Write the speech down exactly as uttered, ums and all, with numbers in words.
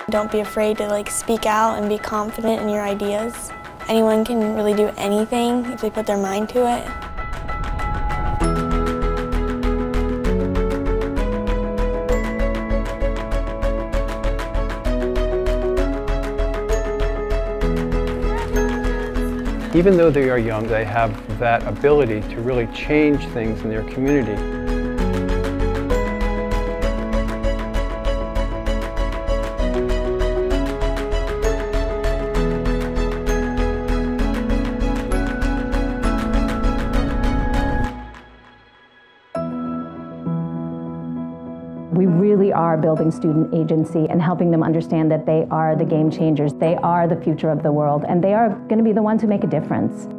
Don't be afraid to like speak out and be confident in your ideas. Anyone can really do anything if they put their mind to it. Even though they are young, they have that ability to really change things in their community. We really are building student agency and helping them understand that they are the game changers. They are the future of the world, and they are going to be the ones who make a difference.